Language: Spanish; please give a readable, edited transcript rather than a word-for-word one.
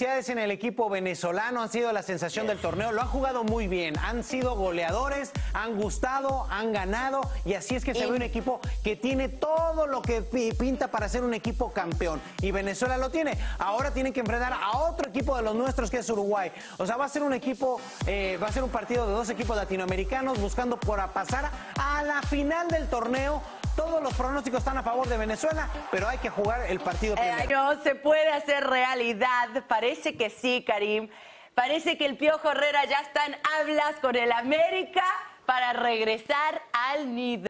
En el equipo venezolano han sido la sensación del torneo, lo han jugado muy bien, han sido goleadores, han gustado, han ganado y así es que se ve un equipo que tiene todo lo que pinta para ser un equipo campeón y Venezuela lo tiene. Ahora tienen que enfrentar a otro equipo de los nuestros que es Uruguay. O sea, va a ser un equipo, va a ser un partido de dos equipos latinoamericanos buscando por pasar a la final del torneo. Todos los pronósticos están a favor de Venezuela, pero hay que jugar el partido primero. No se puede hacer realidad. Parece que sí, Karim. Parece que el Piojo Herrera ya está en hablas con el América para regresar al nido.